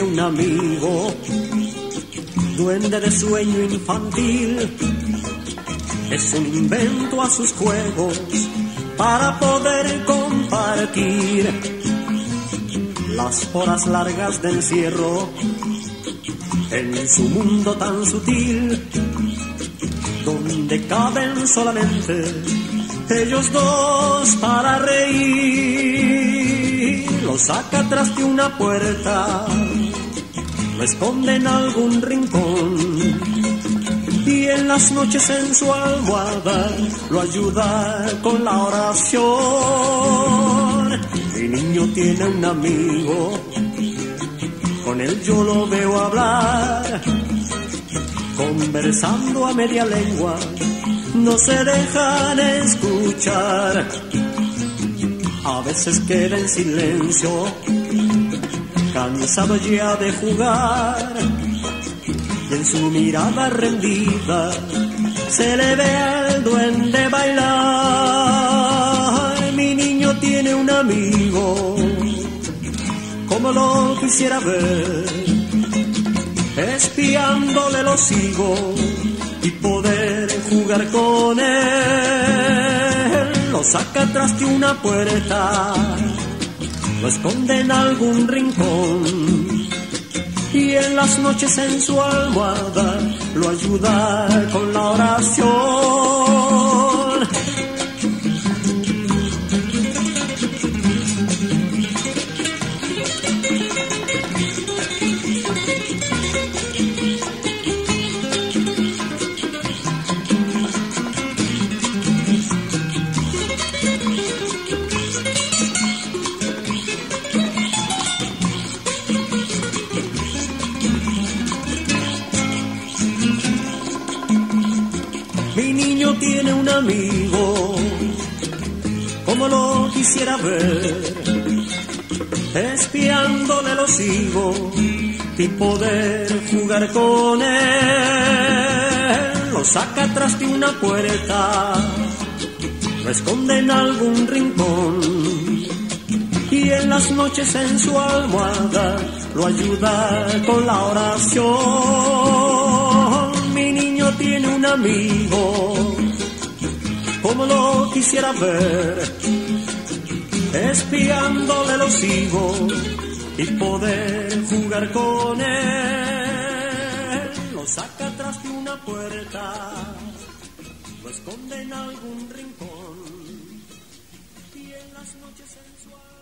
un amigo, duende de sueño infantil. Es un invento a sus juegos para poder compartir las horas largas de encierro en su mundo tan sutil, donde caben solamente ellos dos para reír. Lo saca tras de una puerta, lo esconde en algún rincón, y en las noches en su almohada lo ayuda con la oración. Mi niño tiene un amigo, con él yo lo veo hablar, conversando a media lengua, no se dejan escuchar. A veces queda en silencio, cansado ya de jugar, y en su mirada rendida se le ve al duende bailar. Mi niño tiene un amigo, como lo quisiera ver, espiándole lo sigo y poder jugar con él. Lo saca tras de una puerta, lo esconde en algún rincón, y en las noches en su almohada lo ayuda con la oración. Mi niño tiene un amigo, como lo quisiera ver, espiándole lo sigo y poder jugar con él. Lo saca tras de una puerta, lo esconde en algún rincón, y en las noches en su almohada lo ayuda con la oración. Mi niño tiene un amigo, como lo quisiera ver, espiándole lo sigo y poder jugar con él. Lo saca tras de una puerta, lo esconde en algún rincón, y en las noches en su